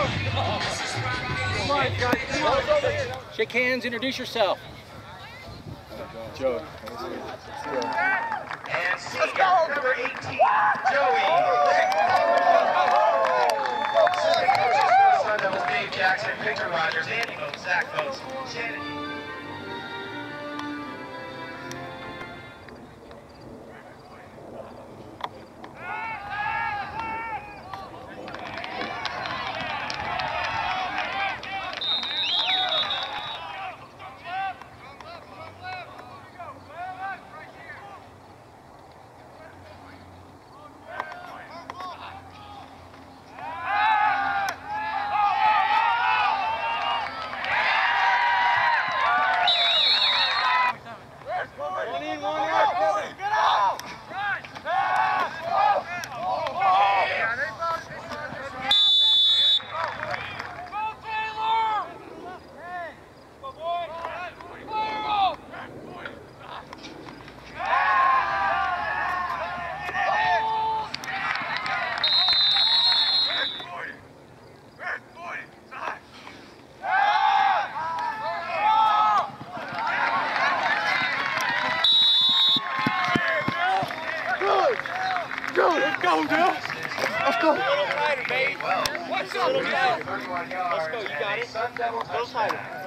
Shake hands, introduce yourself. Joe. And senior, number 18, Joey. Assistant coaches for the Sun Devils, Dave Jackson, Victor Rogers, Andy Moats, Zach Moats, Shannon. Let's go, Bill. Let's go. Let's go, you got it. Sun Devils touchdown.